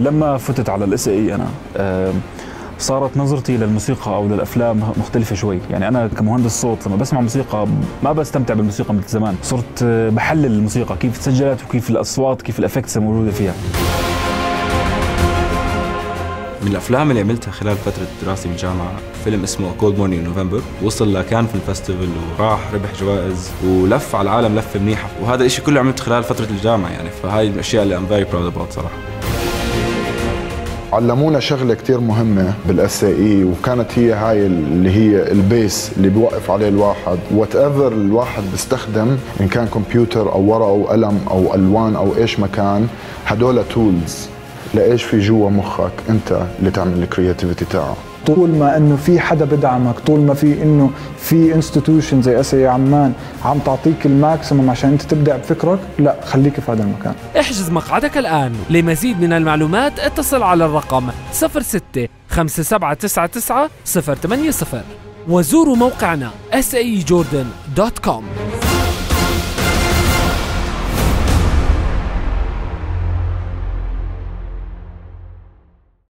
لما فتت على الاس اي انا صارت نظرتي للموسيقى او للافلام مختلفه شوي. يعني انا كمهندس صوت لما بسمع موسيقى ما بستمتع بالموسيقى مثل زمان، صرت بحلل الموسيقى كيف تسجلت وكيف الاصوات كيف الافكتس الموجوده فيها. من الافلام اللي عملتها خلال فتره دراستي بالجامعه فيلم اسمه كولد مورنينج نوفمبر، وصل لكان في الفستيفال وراح ربح جوائز ولف على العالم لفه منيحه، وهذا الشيء كله عملته خلال فتره الجامعه يعني، فهاي الاشياء اللي I'm very proud about صراحه. علمونا شغله كتير مهمه بالاس اي، وكانت هي هاي اللي هي البيس اللي بيوقف عليه الواحد وات ايفر الواحد بيستخدم، ان كان كمبيوتر او ورقه او قلم او الوان او ايش ما كان، هدول تولز لايش في جوا مخك انت اللي تعمل الكرياتيفيتي تاعه. طول ما انه في حدا بدعمك، طول ما في انه في انستتيوشن زي اس اي عمان عم تعطيك الماكسيموم عشان انت تبدع بفكرك، لا خليك في هذا المكان. احجز مقعدك الآن. لمزيد من المعلومات اتصل على الرقم 06 5799 080 وزوروا موقعنا sajordan.com.